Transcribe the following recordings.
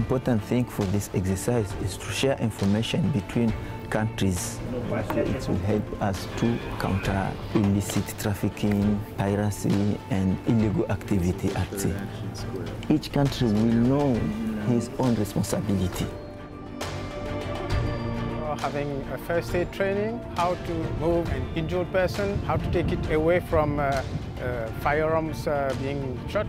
important thing for this exercise is to share information between countries. It will help us to counter illicit trafficking, piracy, and illegal activity at sea. Each country will know his own responsibility. Having a first aid training, how to move an injured person, how to take it away from firearms being shot.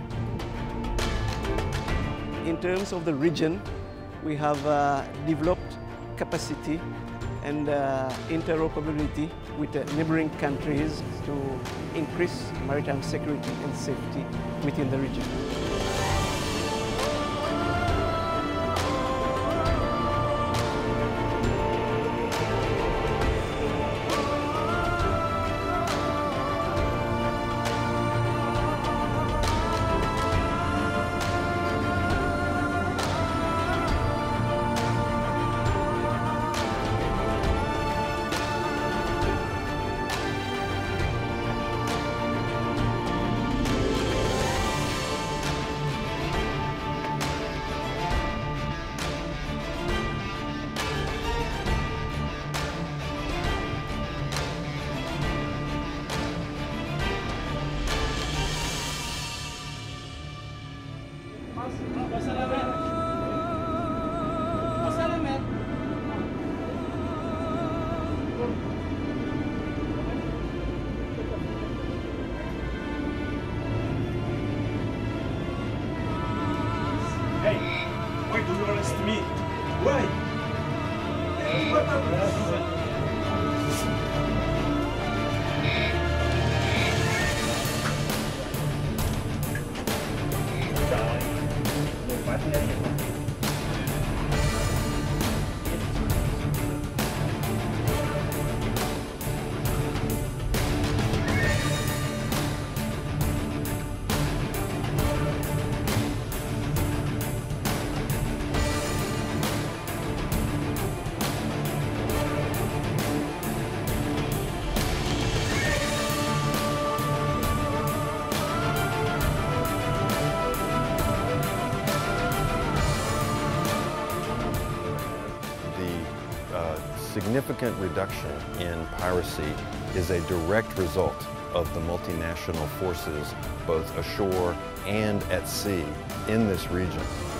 In terms of the region, we have developed capacity and interoperability with the neighboring countries to increase maritime security and safety within the region. Hey, why do you arrest me? Why? What happened? Significant reduction in piracy is a direct result of the multinational forces, both ashore and at sea, in this region.